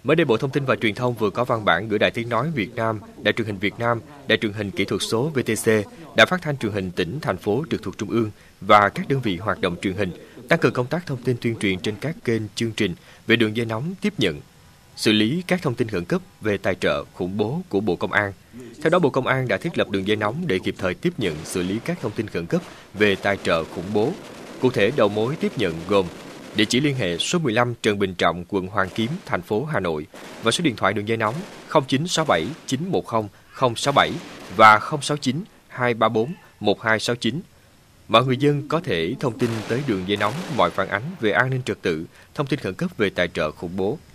Mới đây, Bộ Thông tin và Truyền thông vừa có văn bản gửi Đài Tiếng nói Việt Nam, Đài truyền hình Việt Nam, Đài truyền hình kỹ thuật số VTC, Đài phát thanh truyền hình tỉnh, thành phố trực thuộc Trung ương và các đơn vị hoạt động truyền hình tăng cường công tác thông tin tuyên truyền trên các kênh chương trình về đường dây nóng tiếp nhận, xử lý các thông tin khẩn cấp về tài trợ khủng bố của Bộ Công an. Theo đó, Bộ Công an đã thiết lập đường dây nóng để kịp thời tiếp nhận, xử lý các thông tin khẩn cấp về tài trợ khủng bố. Cụ thể, đầu mối tiếp nhận gồm địa chỉ liên hệ số 15 Trần Bình Trọng, quận Hoàn Kiếm, thành phố Hà Nội và số điện thoại đường dây nóng 0967 910 067 và 069 234 1269. Mọi người dân có thể thông tin tới đường dây nóng mọi phản ánh về an ninh trật tự, thông tin khẩn cấp về tài trợ khủng bố.